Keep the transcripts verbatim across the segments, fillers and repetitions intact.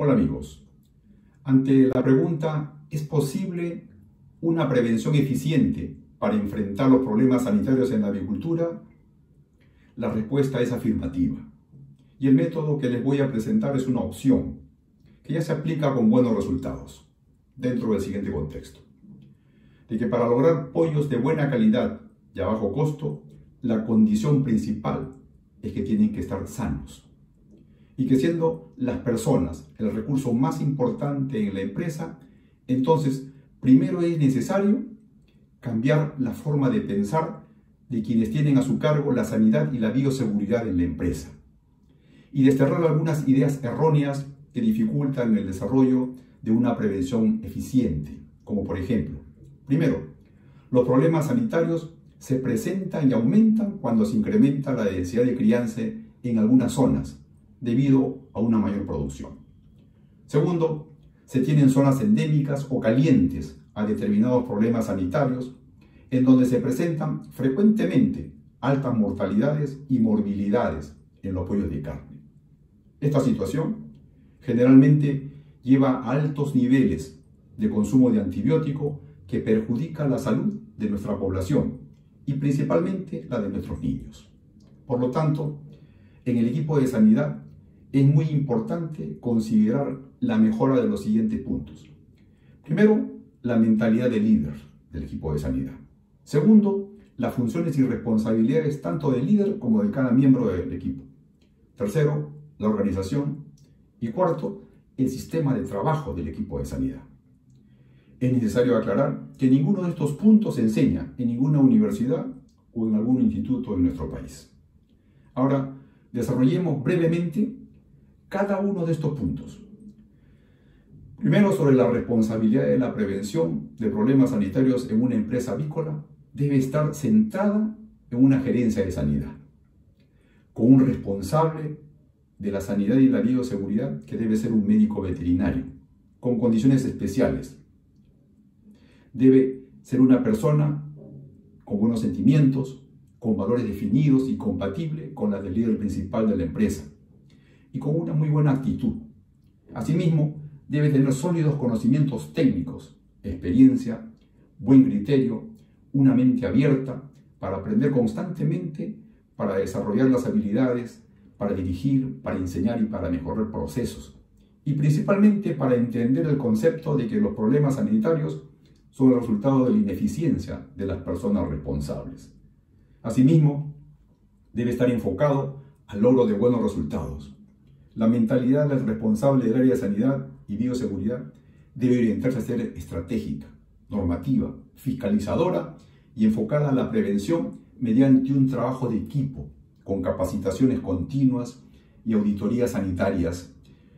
Hola amigos, ante la pregunta ¿es posible una prevención eficiente para enfrentar los problemas sanitarios en la avicultura? La respuesta es afirmativa y el método que les voy a presentar es una opción que ya se aplica con buenos resultados dentro del siguiente contexto: de que para lograr pollos de buena calidad y a bajo costo, la condición principal es que tienen que estar sanos. Y que siendo las personas el recurso más importante en la empresa, entonces primero es necesario cambiar la forma de pensar de quienes tienen a su cargo la sanidad y la bioseguridad en la empresa. Y desterrar algunas ideas erróneas que dificultan el desarrollo de una prevención eficiente. Como por ejemplo, primero, los problemas sanitarios se presentan y aumentan cuando se incrementa la densidad de crianza en algunas zonas, debido a una mayor producción. Segundo, se tienen zonas endémicas o calientes a determinados problemas sanitarios, en donde se presentan frecuentemente altas mortalidades y morbilidades en los pollos de carne. Esta situación generalmente lleva a altos niveles de consumo de antibiótico que perjudica la salud de nuestra población y principalmente la de nuestros niños. Por lo tanto, en el equipo de sanidad es muy importante considerar la mejora de los siguientes puntos. Primero, la mentalidad del líder del equipo de sanidad. Segundo, las funciones y responsabilidades tanto del líder como de cada miembro del equipo. Tercero, la organización. Y cuarto, el sistema de trabajo del equipo de sanidad. Es necesario aclarar que ninguno de estos puntos se enseña en ninguna universidad o en algún instituto en nuestro país. Ahora, desarrollemos brevemente cada uno de estos puntos. Primero, sobre la responsabilidad de la prevención de problemas sanitarios en una empresa avícola, debe estar centrada en una gerencia de sanidad, con un responsable de la sanidad y la bioseguridad que debe ser un médico veterinario, con condiciones especiales. Debe ser una persona con buenos sentimientos, con valores definidos y compatible con la del líder principal de la empresa, y con una muy buena actitud. Asimismo, debe tener sólidos conocimientos técnicos, experiencia, buen criterio, una mente abierta para aprender constantemente, para desarrollar las habilidades, para dirigir, para enseñar y para mejorar procesos. Y principalmente para entender el concepto de que los problemas sanitarios son el resultado de la ineficiencia de las personas responsables. Asimismo, debe estar enfocado al logro de buenos resultados. La mentalidad del responsable del área de sanidad y bioseguridad debe orientarse a ser estratégica, normativa, fiscalizadora y enfocada a la prevención mediante un trabajo de equipo, con capacitaciones continuas y auditorías sanitarias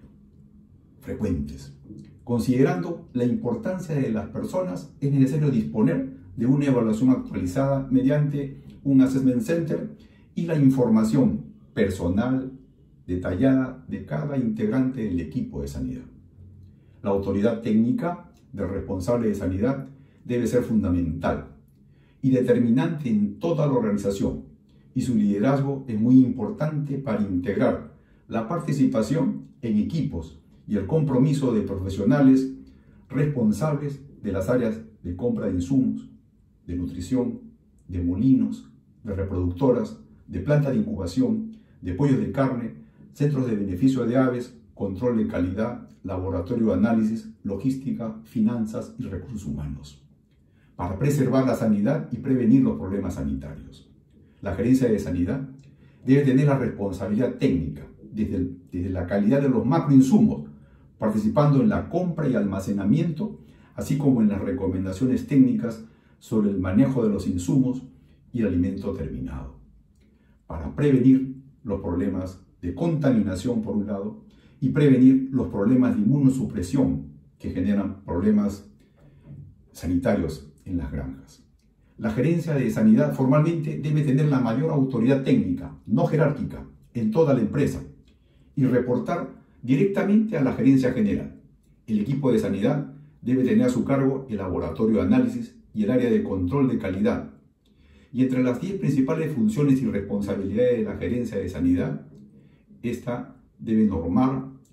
frecuentes. Considerando la importancia de las personas, es necesario disponer de una evaluación actualizada mediante un Assessment Center y la información personal detallada de cada integrante del equipo de sanidad. La autoridad técnica del responsable de sanidad debe ser fundamental y determinante en toda la organización, y su liderazgo es muy importante para integrar la participación en equipos y el compromiso de profesionales responsables de las áreas de compra de insumos, de nutrición, de molinos, de reproductoras, de planta de incubación, de pollos de carne, centros de beneficio de aves, control de calidad, laboratorio de análisis, logística, finanzas y recursos humanos, para preservar la sanidad y prevenir los problemas sanitarios. La gerencia de sanidad debe tener la responsabilidad técnica desde, el, desde la calidad de los macroinsumos, participando en la compra y almacenamiento, así como en las recomendaciones técnicas sobre el manejo de los insumos y el alimento terminado, para prevenir los problemas de contaminación por un lado y prevenir los problemas de inmunosupresión que generan problemas sanitarios en las granjas. La gerencia de sanidad formalmente debe tener la mayor autoridad técnica, no jerárquica, en toda la empresa y reportar directamente a la gerencia general. El equipo de sanidad debe tener a su cargo el laboratorio de análisis y el área de control de calidad. Y entre las diez principales funciones y responsabilidades de la gerencia de sanidad, esta debe normar,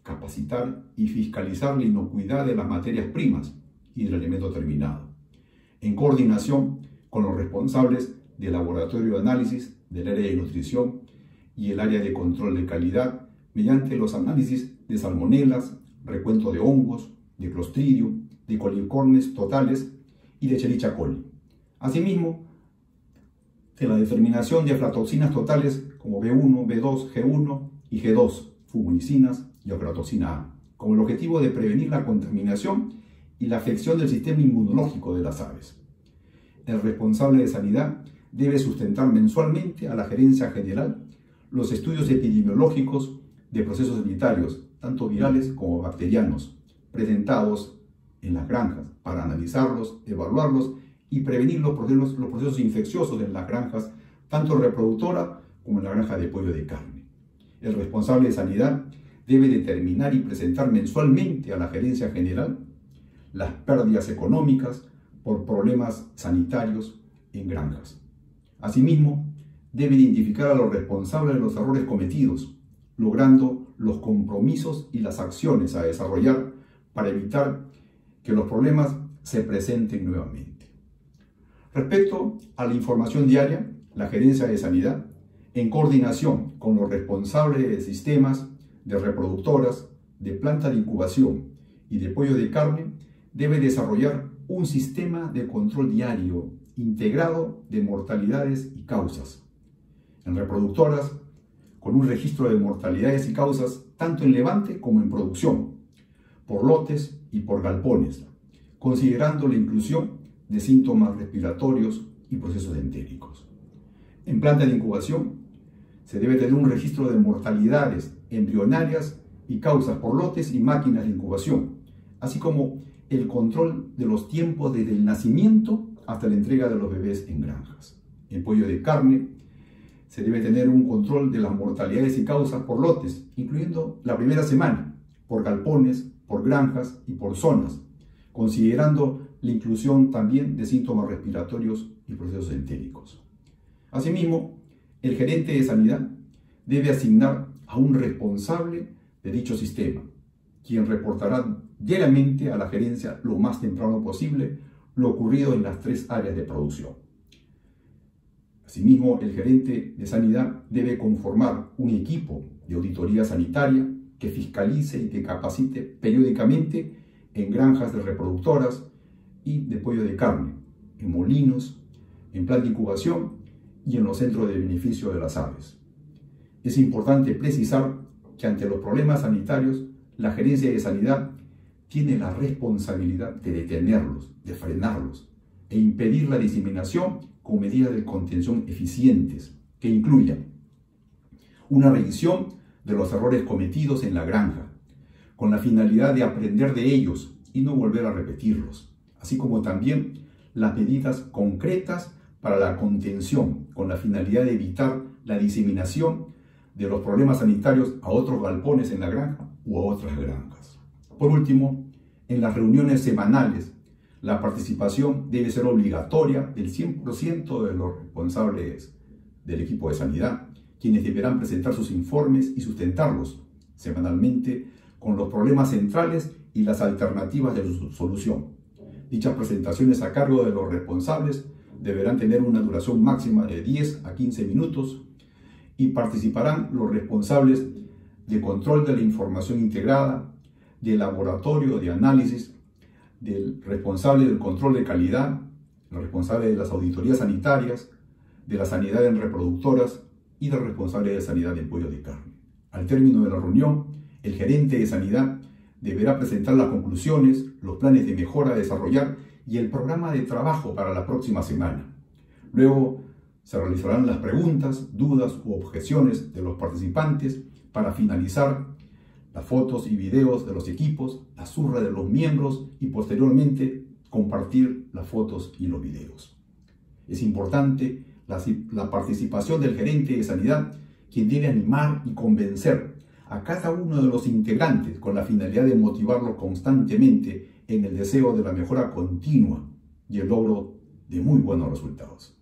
capacitar y fiscalizar la inocuidad de las materias primas y del alimento terminado, en coordinación con los responsables del laboratorio de análisis, del área de nutrición y el área de control de calidad, mediante los análisis de salmonelas, recuento de hongos, de Clostridium, de coliformes totales y de Escherichia coli. Asimismo, de la determinación de aflatoxinas totales como B uno, B dos, G uno y G dos, fumoricinas y aflatoxina A, con el objetivo de prevenir la contaminación y la afección del sistema inmunológico de las aves. El responsable de sanidad debe sustentar mensualmente a la gerencia general los estudios epidemiológicos de procesos sanitarios, tanto virales como bacterianos, presentados en las granjas para analizarlos, evaluarlos y prevenir los procesos, los procesos infecciosos en las granjas, tanto reproductoras como en la granja de pollo de carne. El responsable de sanidad debe determinar y presentar mensualmente a la gerencia general las pérdidas económicas por problemas sanitarios en granjas. Asimismo, debe identificar a los responsables de los errores cometidos, logrando los compromisos y las acciones a desarrollar para evitar que los problemas se presenten nuevamente. Respecto a la información diaria, la gerencia de sanidad, en coordinación con los responsables de sistemas, de reproductoras, de planta de incubación y de pollo de carne, debe desarrollar un sistema de control diario integrado de mortalidades y causas. En reproductoras, con un registro de mortalidades y causas tanto en levante como en producción, por lotes y por galpones, considerando la inclusión de síntomas respiratorios y procesos entéricos. En planta de incubación, se debe tener un registro de mortalidades embrionarias y causas por lotes y máquinas de incubación, así como el control de los tiempos desde el nacimiento hasta la entrega de los bebés en granjas. En pollo de carne, se debe tener un control de las mortalidades y causas por lotes, incluyendo la primera semana, por galpones, por granjas y por zonas, considerando la inclusión también de síntomas respiratorios y procesos entéricos. Asimismo, el gerente de sanidad debe asignar a un responsable de dicho sistema, quien reportará diariamente a la gerencia lo más temprano posible lo ocurrido en las tres áreas de producción. Asimismo, el gerente de sanidad debe conformar un equipo de auditoría sanitaria que fiscalice y que capacite periódicamente en granjas de reproductoras y de pollo de carne, en molinos, en plan de incubación y en los centros de beneficio de las aves. Es importante precisar que ante los problemas sanitarios, la gerencia de sanidad tiene la responsabilidad de detenerlos, de frenarlos e impedir la diseminación con medidas de contención eficientes que incluyan una revisión de los errores cometidos en la granja, con la finalidad de aprender de ellos y no volver a repetirlos, así como también las medidas concretas para la contención, con la finalidad de evitar la diseminación de los problemas sanitarios a otros galpones en la granja u a otras granjas. Por último, en las reuniones semanales, la participación debe ser obligatoria del cien por ciento de los responsables del equipo de sanidad, quienes deberán presentar sus informes y sustentarlos semanalmente con los problemas centrales y las alternativas de su solución. Dichas presentaciones a cargo de los responsables deberán tener una duración máxima de diez a quince minutos y participarán los responsables de control de la información integrada, del laboratorio de análisis, del responsable del control de calidad, el responsable de las auditorías sanitarias, de la sanidad en reproductoras y del responsable de sanidad en pollo de carne. Al término de la reunión, el gerente de sanidad deberá presentar las conclusiones, los planes de mejora a desarrollar y el programa de trabajo para la próxima semana. Luego se realizarán las preguntas, dudas u objeciones de los participantes para finalizar las fotos y videos de los equipos, la zurra de los miembros y posteriormente compartir las fotos y los videos. Es importante la, la participación del gerente de sanidad, quien debe animar y convencer a cada uno de los integrantes con la finalidad de motivarlos constantemente en el deseo de la mejora continua y el logro de muy buenos resultados.